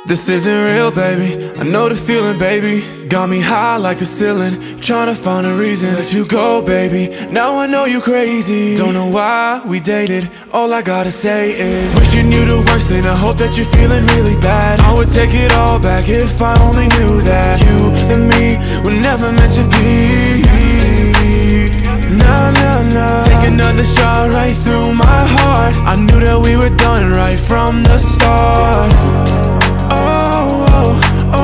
This isn't real, baby. I know the feeling, baby. Got me high like the ceiling, tryna find a reason that you go, baby. Now I know you crazy. Don't know why we dated. All I gotta say is wishing you the worst, and I hope that you're feeling really bad. I would take it all back if I only knew that you and me were never meant to be. Nah, nah, nah. Take another shot right through my heart. I knew that we were done right from the start. Oh, oh,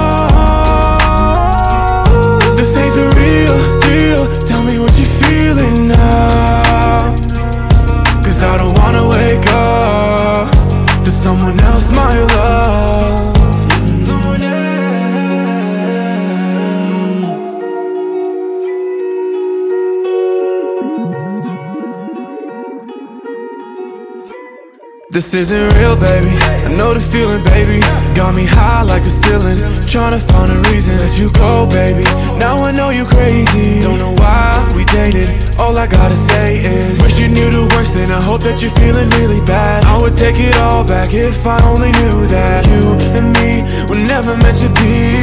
oh. This ain't the real deal. Tell me what you're feeling now, 'cause I don't wanna wake up to someone else, my love. Someone else. This isn't real, baby. I know the feeling, baby. Got me high like the ceiling, tryna find a reason that you go, baby. Now I know you crazy. Don't know why we dated. All I gotta say is wish you knew the worst, and I hope that you're feeling really bad. I would take it all back if I only knew that you and me were never meant to be.